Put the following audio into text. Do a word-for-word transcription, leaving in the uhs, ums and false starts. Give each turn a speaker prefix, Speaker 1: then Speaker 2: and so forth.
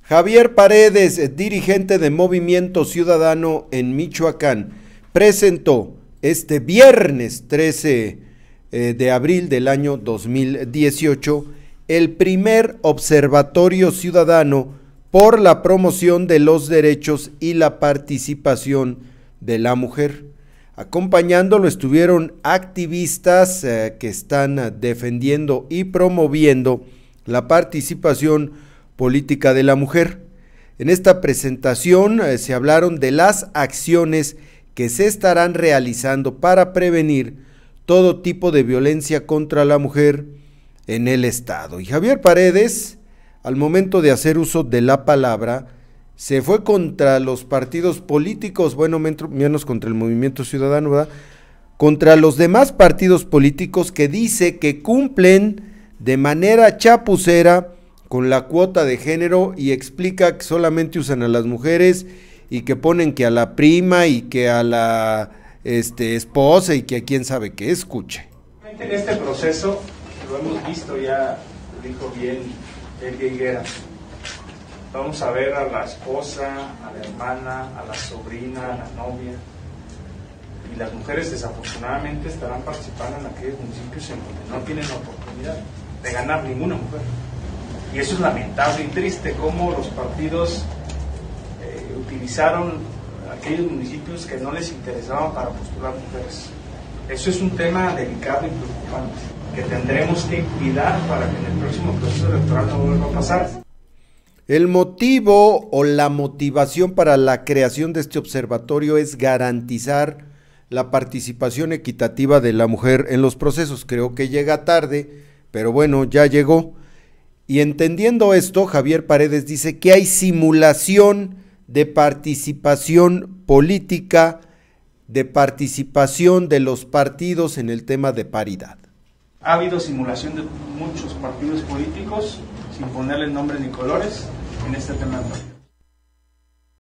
Speaker 1: Javier Paredes, dirigente de Movimiento Ciudadano en Michoacán, presentó este viernes trece de abril del año dos mil dieciocho el primer observatorio ciudadano por la promoción de los derechos y la participación de la mujer. Acompañándolo estuvieron activistas eh, que están eh, defendiendo y promoviendo la participación política de la mujer. En esta presentación eh, se hablaron de las acciones que se estarán realizando para prevenir todo tipo de violencia contra la mujer en el estado. Y Javier Paredes, al momento de hacer uso de la palabra, se fue contra los partidos políticos, bueno, menos contra el Movimiento Ciudadano, ¿verdad?, contra los demás partidos políticos que dice que cumplen de manera chapucera con la cuota de género, y explica que solamente usan a las mujeres y que ponen que a la prima y que a la este, esposa y que a quién sabe qué. Escuche.
Speaker 2: En este proceso, lo hemos visto ya, lo dijo bien el Higuera, vamos a ver a la esposa, a la hermana, a la sobrina, a la novia, y las mujeres desafortunadamente estarán participando en aquellos municipios en donde no tienen la oportunidad de ganar ninguna mujer. Y eso es lamentable y triste, cómo los partidos eh, utilizaron aquellos municipios que no les interesaban para postular mujeres. Eso es un tema delicado y preocupante, que tendremos que cuidar para que en el próximo proceso electoral no vuelva a pasar.
Speaker 1: El motivo o la motivación para la creación de este observatorio es garantizar la participación equitativa de la mujer en los procesos. Creo que llega tarde, pero bueno, ya llegó. Y entendiendo esto, Javier Paredes dice que hay simulación de participación política, de participación de los partidos en el tema de paridad.
Speaker 2: Ha habido simulación de muchos partidos políticos, sin ponerle nombre ni colores, en este tema.